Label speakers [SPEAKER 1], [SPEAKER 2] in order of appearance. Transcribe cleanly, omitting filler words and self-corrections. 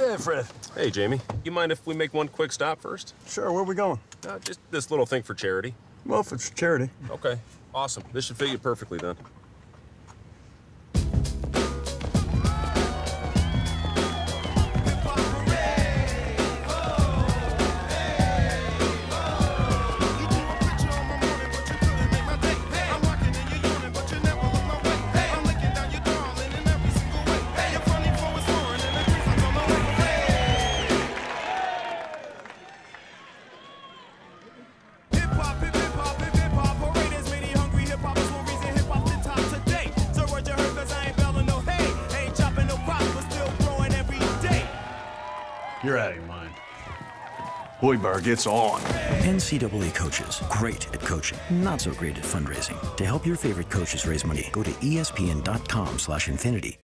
[SPEAKER 1] Hey, Fred.
[SPEAKER 2] Hey, Jamie. You mind if we make one quick stop first?
[SPEAKER 1] Sure, where are we going?
[SPEAKER 2] Just this little thing for charity.
[SPEAKER 1] Well, if it's charity.
[SPEAKER 2] Okay, awesome. This should fit you perfectly then.
[SPEAKER 1] You're out of your mind. Boy Bar gets on.
[SPEAKER 3] NCAA coaches, great at coaching, not so great at fundraising. To help your favorite coaches raise money, go to espn.com/Infiniti.